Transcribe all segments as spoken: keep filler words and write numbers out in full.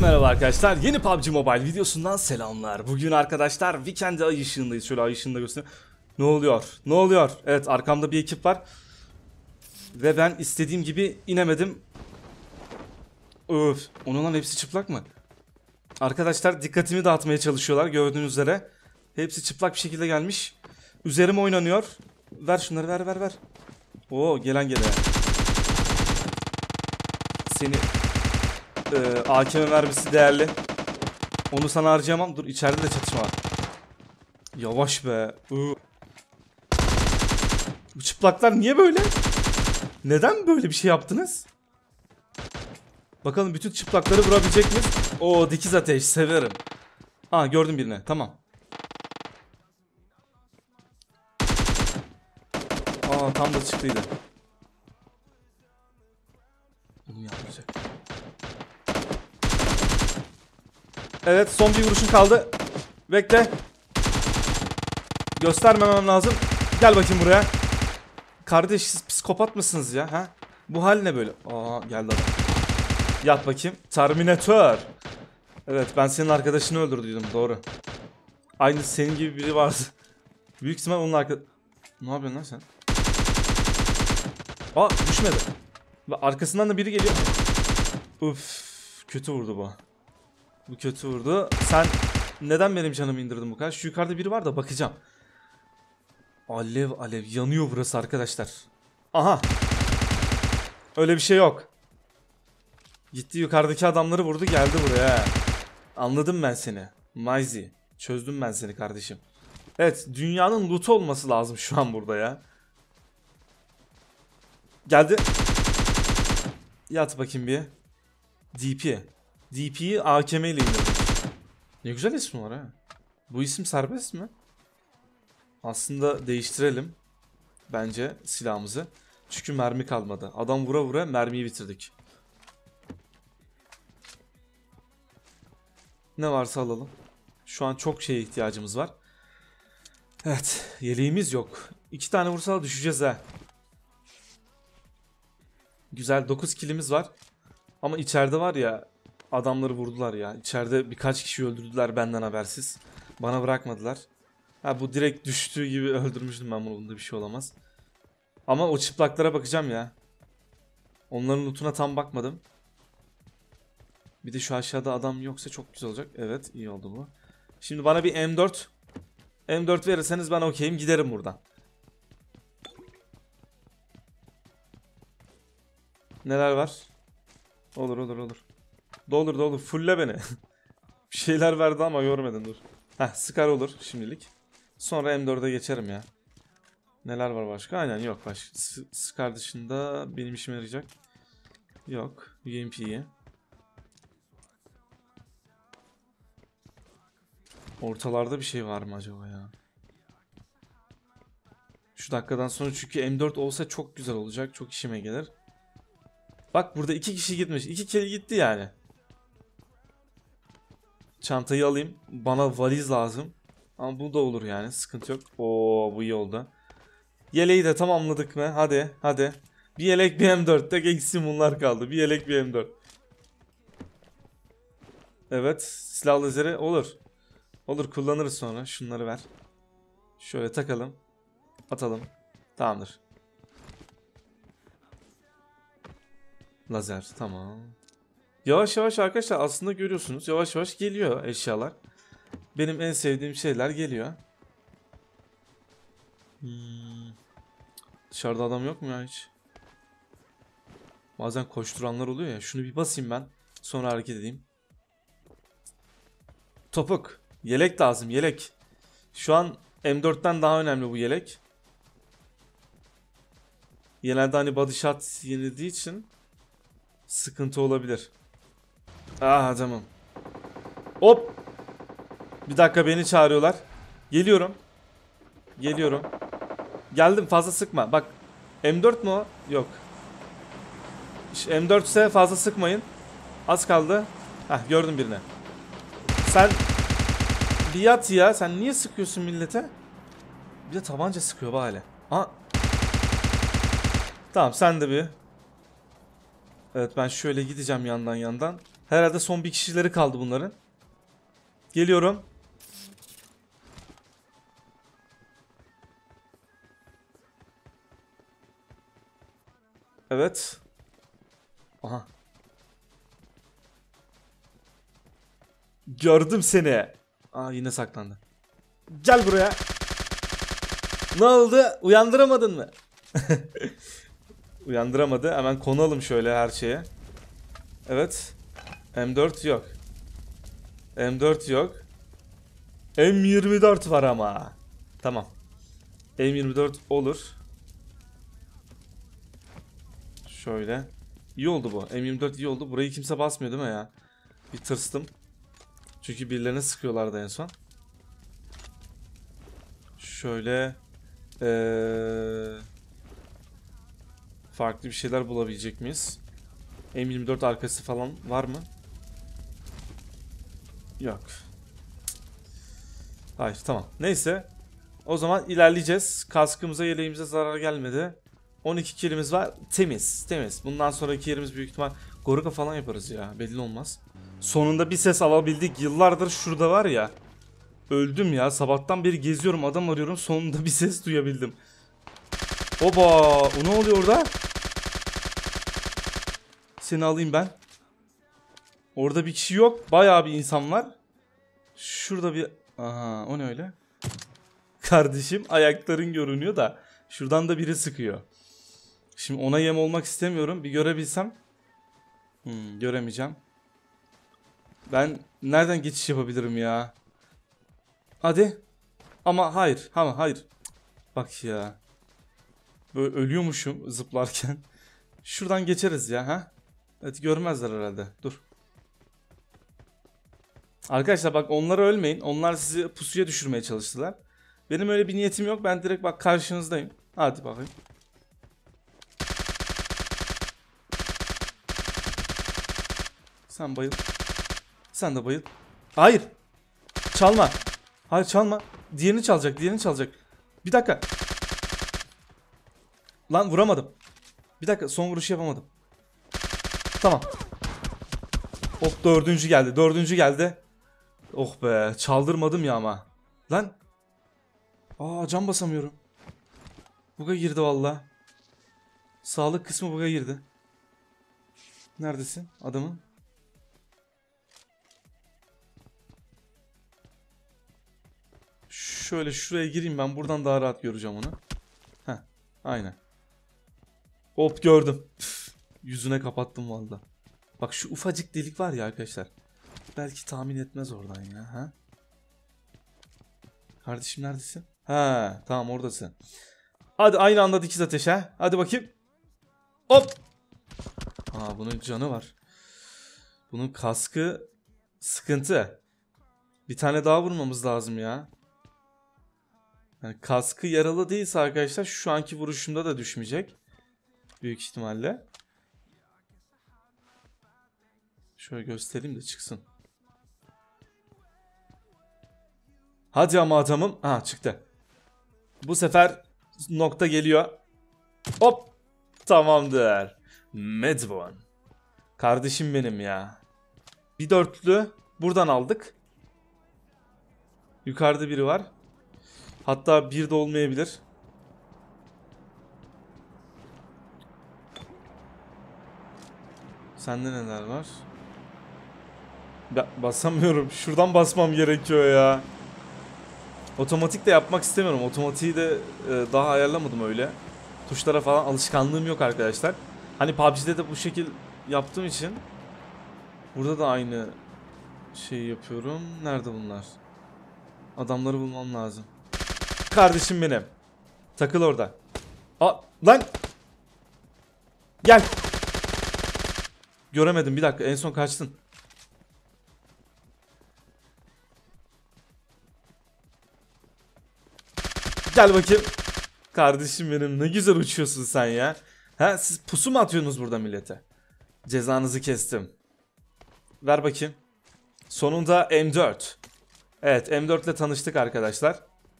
merhaba arkadaşlar. Yeni P U B G Mobile videosundan selamlar. Bugün arkadaşlar Weekend'de ay ışığındayız. Şöyle ay ışığında göstereyim. Ne oluyor? Ne oluyor? Evet, arkamda bir ekip var. Ve ben istediğim gibi inemedim. Öf. Onun hepsi çıplak mı? Arkadaşlar dikkatimi dağıtmaya çalışıyorlar gördüğünüz üzere. Hepsi çıplak bir şekilde gelmiş. Üzerime oynanıyor. Ver şunları, ver ver ver. Oo, gelen gelen. Seni Ee, A K M mermisi değerli. Onu sana harcayamam. Dur, içeride de çatışma var. Yavaş be. Iı. Bu çıplaklar niye böyle? Neden böyle bir şey yaptınız? Bakalım bütün çıplakları vurabilecek miyiz? Oo, dikiz ateş severim. Ha, gördüm birini. Tamam. Aa, tam da çıktıydı. Bunu yapmayacak. Evet, son bir vuruşun kaldı. Bekle. Göstermemem lazım. Gel bakayım buraya. Kardeş, siz psikopat mısınız ya? Ha? Bu hal ne böyle? Aa, geldi adam. Yat bakayım. Terminator. Evet, ben senin arkadaşını öldürdüydüm, doğru. Aynı senin gibi biri vardı. Büyük ihtimal onun arkadaş... Ne yapıyorsun lan sen? Aa, düşmedi. Arkasından da biri geliyor. Uf, kötü vurdu bu. Bu kötü vurdu. Sen neden benim canımı indirdin bu kadar? Şu yukarıda biri var da bakacağım. Alev alev yanıyor burası arkadaşlar. Aha. Öyle bir şey yok. Gitti yukarıdaki adamları vurdu, geldi buraya. Anladım ben seni. Mayzi. Çözdüm ben seni kardeşim. Evet, dünyanın loot olması lazım şu an burada ya. Geldi. Yat bakayım bir. D P. D P'yi A K M ile indirdik. Ne güzel ismi var ha. Bu isim serbest mi? Aslında değiştirelim. Bence silahımızı. Çünkü mermi kalmadı. Adam vura vura mermiyi bitirdik. Ne varsa alalım. Şu an çok şeye ihtiyacımız var. Evet. Yeleğimiz yok. İki tane vursa düşeceğiz ha. Güzel, dokuz kilimiz var. Ama içeride var ya, adamları vurdular ya. İçeride birkaç kişi öldürdüler benden habersiz. Bana bırakmadılar. Ha, bu direkt düştüğü gibi öldürmüştüm ben bunu. Bunda bir şey olamaz. Ama o çıplaklara bakacağım ya. Onların lootuna tam bakmadım. Bir de şu aşağıda adam yoksa çok güzel olacak. Evet, iyi oldu bu. Şimdi bana bir M dört M dört verirseniz ben okeyim, giderim buradan. Neler var? Olur olur olur. Doldur doldur, fulle beni. Bir şeyler verdi ama görmedin, dur. Heh, Scar olur şimdilik. Sonra M dört'e geçerim ya. Neler var başka? Aynen, yok başka. Scar dışında benim işime yarayacak. Yok. U M P'yi. Ortalarda bir şey var mı acaba ya? Şu dakikadan sonra, çünkü M dört olsa çok güzel olacak. Çok işime gelir. Bak, burada iki kişi gitmiş. İki kere gitti yani. Çantayı alayım. Bana valiz lazım. Ama bu da olur yani. Sıkıntı yok. Oo, bu iyi oldu. Yeleği de tamamladık mı? Hadi hadi. Bir yelek bir M dört. Tek eksiğim bunlar kaldı. Bir yelek bir M dört. Evet. Silah lazeri olur. Olur, kullanırız sonra. Şunları ver. Şöyle takalım. Atalım. Tamamdır. Lazer, tamam. Yavaş yavaş arkadaşlar, aslında görüyorsunuz. Yavaş yavaş geliyor eşyalar. Benim en sevdiğim şeyler geliyor. Hmm. Dışarıda adam yok mu ya hiç? Bazen koşturanlar oluyor ya. Şunu bir basayım ben. Sonra hareket edeyim. Topuk. Yelek lazım, yelek. Şu an M dört'ten daha önemli bu yelek. Genelde hani body shot yenildiği için sıkıntı olabilir. Ah, tamam. Hop. Bir dakika, beni çağırıyorlar. Geliyorum. Geliyorum. Geldim, fazla sıkma. Bak, M dört mü o? Yok. M dört ise fazla sıkmayın. Az kaldı. Hah, gördüm birini. Sen bir yat ya. Sen niye sıkıyorsun millete? Bir de tabanca sıkıyor bari. Ha. Tamam, sen de bir. Evet, ben şöyle gideceğim yandan yandan. Herhalde son bir kişileri kaldı bunların. Geliyorum. Evet. Aha. Gördüm seni. Aa, yine saklandı. Gel buraya. Ne oldu? Uyandıramadın mı? Uyandıramadı. Hemen konalım şöyle her şeye. Evet. M dört yok. M dört yok. M yirmi dört var ama. Tamam. M yirmi dört olur. Şöyle. İyi oldu bu. M yirmi dört iyi oldu. Burayı kimse basmıyor değil mi ya? Bir tırstım. Çünkü birilerine sıkıyorlardı en son. Şöyle. Ee, farklı bir şeyler bulabilecek miyiz? M yirmi dört arkası falan var mı? Yok. Hayır, tamam. Neyse. O zaman ilerleyeceğiz. Kaskımıza, yeleğimize zarar gelmedi. on iki kilimiz var. Temiz. Temiz. Bundan sonraki yerimiz büyük ihtimal Goruka falan yaparız ya. Belli olmaz. Sonunda bir ses alabildik. Yıllardır şurada var ya. Öldüm ya. Sabahtan beri geziyorum. Adam arıyorum. Sonunda bir ses duyabildim. Oba. O ne oluyor orada? Seni alayım ben. Orada bir kişi yok. Bayağı bir insan var. Şurada bir... Aha, o ne öyle? Kardeşim, ayakların görünüyor da şuradan da biri sıkıyor. Şimdi ona yem olmak istemiyorum. Bir görebilsem. Hmm, göremeyeceğim. Ben nereden geçiş yapabilirim ya? Hadi. Ama hayır. Ama hayır. Bak ya. Böyle ölüyormuşum zıplarken. Şuradan geçeriz ya. Ha? Evet, görmezler herhalde. Dur. Arkadaşlar bak, onlara ölmeyin. Onlar sizi pusuya düşürmeye çalıştılar. Benim öyle bir niyetim yok. Ben direkt bak karşınızdayım. Hadi bakayım. Sen bayıl. Sen de bayıl. Hayır. Çalma. Hayır, çalma. Diğerini çalacak. Diğerini çalacak. Bir dakika. Lan vuramadım. Bir dakika, son vuruşu yapamadım. Tamam. Hop, dördüncü geldi. Dördüncü geldi. Oh be. Çaldırmadım ya ama. Lan. Aa, can basamıyorum. Buga girdi valla. Sağlık kısmı buga girdi. Neredesin adamın? Şöyle şuraya gireyim, ben buradan daha rahat göreceğim onu. Heh, aynen. Hop, gördüm. Püf, yüzüne kapattım valla. Bak şu ufacık delik var ya arkadaşlar. Belki tahmin etmez oradan ya. Ha? Kardeşim neredesin? Ha, tamam, oradasın. Hadi aynı anda dikiz ateş ha. Hadi bakayım. Hop. Aa, bunun canı var. Bunun kaskı sıkıntı. Bir tane daha vurmamız lazım ya. Yani kaskı yaralı değilse arkadaşlar şu anki vuruşumda da düşmeyecek. Büyük ihtimalle. Şöyle göstereyim de çıksın. Hadi ama adamım. Ha, çıktı. Bu sefer nokta geliyor. Hop. Tamamdır. Medbon. Kardeşim benim ya. Bir dörtlü buradan aldık. Yukarıda biri var. Hatta bir de olmayabilir. Sende neler var? Ya, basamıyorum. Şuradan basmam gerekiyor ya. Otomatik de yapmak istemiyorum. Otomatiği de e, daha ayarlamadım öyle. Tuşlara falan alışkanlığım yok arkadaşlar. Hani P U B G'de de bu şekil yaptığım için burada da aynı şeyi yapıyorum. Nerede bunlar? Adamları bulmam lazım. Kardeşim benim. Takıl orada. Aa, lan. Gel. Göremedim, bir dakika, en son kaçtın. Gel bakayım. Kardeşim benim, ne güzel uçuyorsun sen ya. Ha, siz pusu mu atıyorsunuz burada millete? Cezanızı kestim. Ver bakayım. Sonunda M dört. Evet, M dört ile tanıştık arkadaşlar.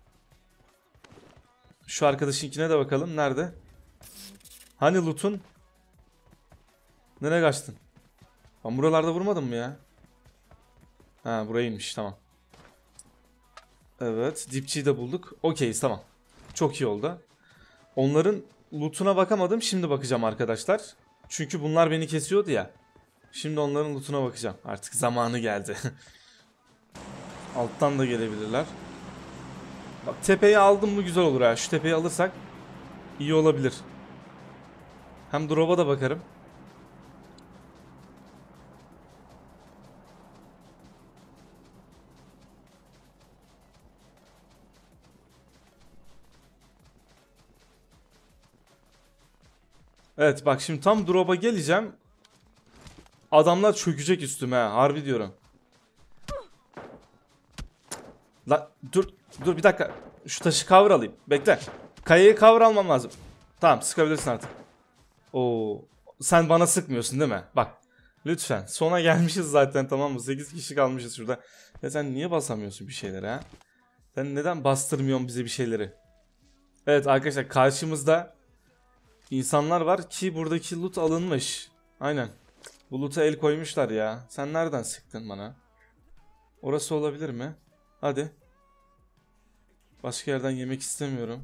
Şu arkadaşınkine de bakalım. Nerede? Hani loot'un? Nereye kaçtın? Ben buralarda vurmadım mı ya? Ha burayıymış, tamam. Evet, dipçiyi de bulduk. Okeyiz, tamam. Çok iyi oldu. Onların lootuna bakamadım. Şimdi bakacağım arkadaşlar. Çünkü bunlar beni kesiyordu ya. Şimdi onların lootuna bakacağım. Artık zamanı geldi. Alttan da gelebilirler. Bak tepeyi aldım mı güzel olur ha. Şu tepeyi alırsak iyi olabilir. Hem drop'a da bakarım. Evet bak şimdi tam drop'a geleceğim. Adamlar çökecek üstüme ha. Harbi diyorum. La dur dur bir dakika. Şu taşı cover alayım. Bekle. Kayayı cover almam lazım. Tamam sıkabilirsin artık. Oo, sen bana sıkmıyorsun değil mi? Bak lütfen. Sona gelmişiz zaten, tamam mı? sekiz kişi kalmışız şurada. Ya sen niye basamıyorsun bir şeyleri ha? Sen neden bastırmıyorsun bize bir şeyleri? Evet arkadaşlar karşımızda insanlar var ki buradaki loot alınmış. Aynen. Bu loot'a el koymuşlar ya. Sen nereden sıktın bana? Orası olabilir mi? Hadi. Başka yerden yemek istemiyorum.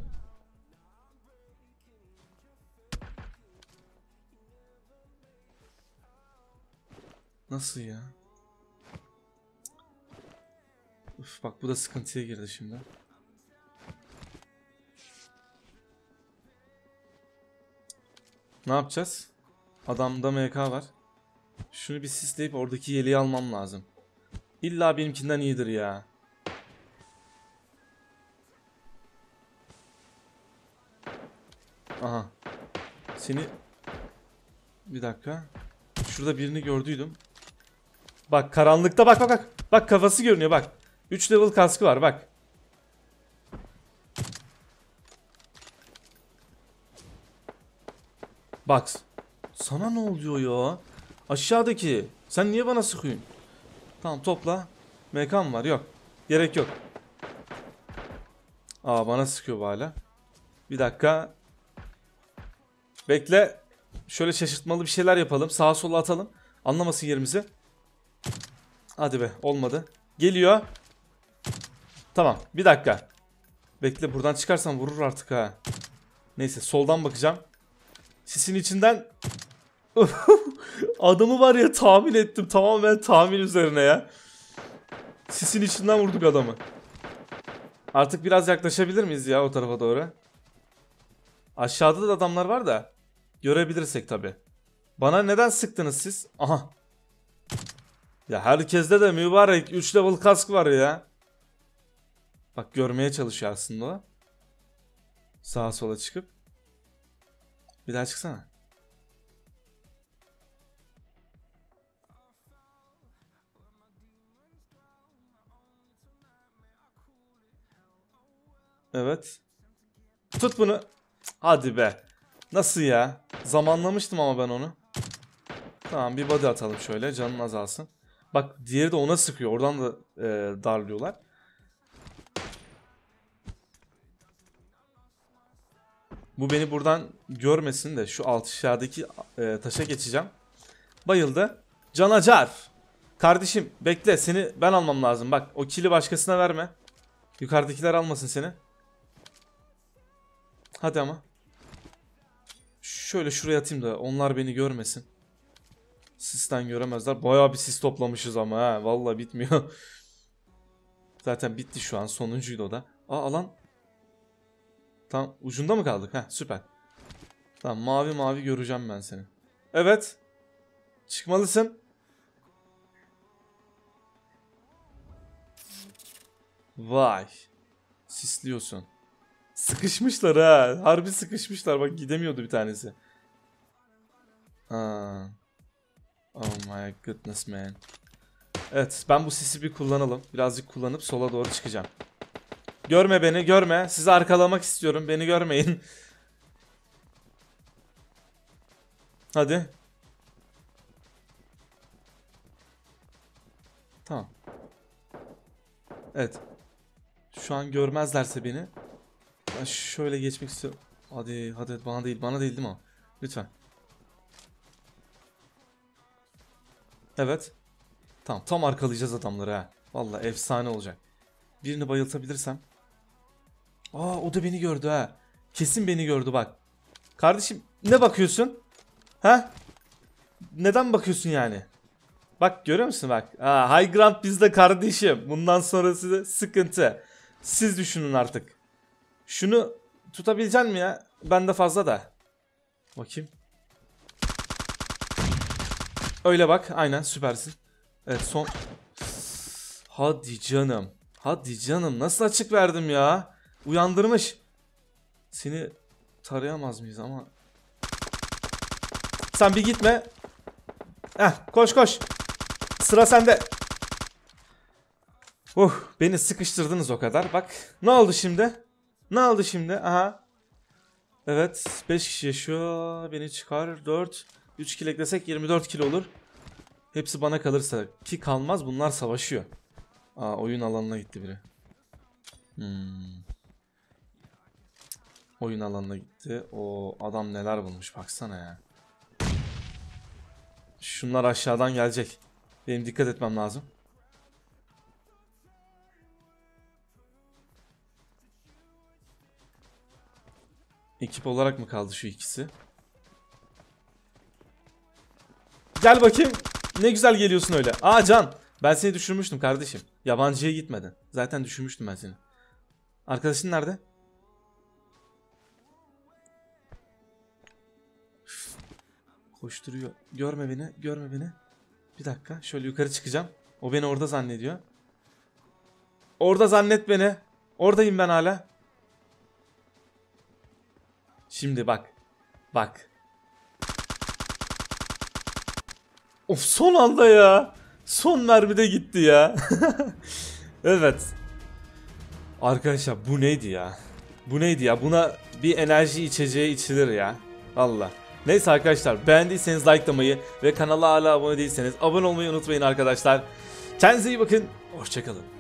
Nasıl ya? Uf, bak bu da sıkıntıya girdi şimdi. Ne yapacağız? Adamda M K var. Şunu bir sisleyip oradaki yeleği almam lazım. İlla benimkinden iyidir ya. Aha. Seni... Bir dakika. Şurada birini gördüydüm. Bak karanlıkta bak bak bak. Bak kafası görünüyor bak. üç level kaskı var bak. Bak. Sana ne oluyor ya? Aşağıdaki. Sen niye bana sıkıyorsun? Tamam topla. M K'm var, yok. Gerek yok. Aa bana sıkıyor bu hala. Bir dakika. Bekle. Şöyle şaşırtmalı bir şeyler yapalım. Sağa sola atalım. Anlamasın yerimizi. Hadi be olmadı. Geliyor. Tamam bir dakika. Bekle buradan çıkarsam vurur artık ha. Neyse soldan bakacağım. Sisin içinden. Adamı var ya tahmin ettim. Tamamen tahmin üzerine ya. Sisin içinden vurduk adamı. Artık biraz yaklaşabilir miyiz ya o tarafa doğru? Aşağıda da adamlar var da. Görebilirsek tabi. Bana neden sıktınız siz? Aha. Ya herkeste de mübarek üç level kask var ya. Bak görmeye çalışıyor aslında o. Sağa sola çıkıp. Bir daha çıksana. Evet. Tut bunu. Hadi be. Nasıl ya? Zamanlamıştım ama ben onu. Tamam bir body atalım şöyle. Canın azalsın. Bak diğeri de ona sıkıyor. Oradan da e, darlıyorlar. Bu beni buradan görmesin de şu alt aşağıdaki e, taşa geçeceğim. Bayıldı. Canacar. Kardeşim bekle, seni ben almam lazım. Bak o kili başkasına verme. Yukarıdakiler almasın seni. Hadi ama. Şöyle şuraya atayım da onlar beni görmesin. Sisten göremezler. Bayağı bir sis toplamışız ama ha. Vallahi bitmiyor. Zaten bitti şu an. Sonuncuydu o da. Aa alan. Tam ucunda mı kaldık? Heh süper. Tamam mavi mavi göreceğim ben seni. Evet. Çıkmalısın. Vay. Sisliyorsun. Sıkışmışlar ha. Harbi sıkışmışlar. Bak gidemiyordu bir tanesi. Aa. Oh my goodness man. Evet ben bu sisi bir kullanalım. Birazcık kullanıp sola doğru çıkacağım. Görme beni, görme. Sizi arkalamak istiyorum. Beni görmeyin. Hadi. Tamam. Evet. Şu an görmezlerse beni. Ben şöyle geçmek istiyorum. Hadi hadi bana değil, bana değil değil mi o? Lütfen. Evet. Tamam, tam arkalayacağız adamları ha. Vallahi efsane olacak. Birini bayıltabilirsem. Aa, o da beni gördü ha. Kesin beni gördü bak. Kardeşim ne bakıyorsun? Ha? Neden bakıyorsun yani? Bak görüyor musun bak. Aa, high ground bizde kardeşim. Bundan sonrası sıkıntı. Siz düşünün artık. Şunu tutabilecek mi ya? Bende fazla da. Bakayım. Öyle bak. Aynen süpersin. Evet son. Hadi canım. Hadi canım. Nasıl açık verdim ya? Uyandırmış. Seni tarayamaz mıyız ama. Sen bir gitme. Heh, koş koş. Sıra sende. Uh, beni sıkıştırdınız o kadar. Bak. Ne oldu şimdi? Ne oldu şimdi? Aha. Evet. beş kişi yaşıyor. Beni çıkar. dört. üç kill eklesek yirmi dört kill olur. Hepsi bana kalırsa. Ki kalmaz. Bunlar savaşıyor. Aa, oyun alanına gitti biri. Hmm. Oyun alanına gitti. O adam neler bulmuş. Baksana ya. Şunlar aşağıdan gelecek. Benim dikkat etmem lazım. Ekip olarak mı kaldı şu ikisi? Gel bakayım. Ne güzel geliyorsun öyle. Aa Can. Ben seni düşürmüştüm kardeşim. Yabancıya gitmedin. Zaten düşürmüştüm ben seni. Arkadaşın nerede? Koşturuyor. Görme beni. Görme beni. Bir dakika. Şöyle yukarı çıkacağım. O beni orada zannediyor. Orada zannet beni. Oradayım ben hala. Şimdi bak. Bak. Of, son anda ya. Son mermide gitti ya. Evet. Arkadaşlar bu neydi ya? Bu neydi ya? Buna bir enerji içeceği içilir ya. Valla. Neyse arkadaşlar, beğendiyseniz likelamayı ve kanala hala abone değilseniz abone olmayı unutmayın arkadaşlar. Kendinize iyi bakın. Hoşçakalın.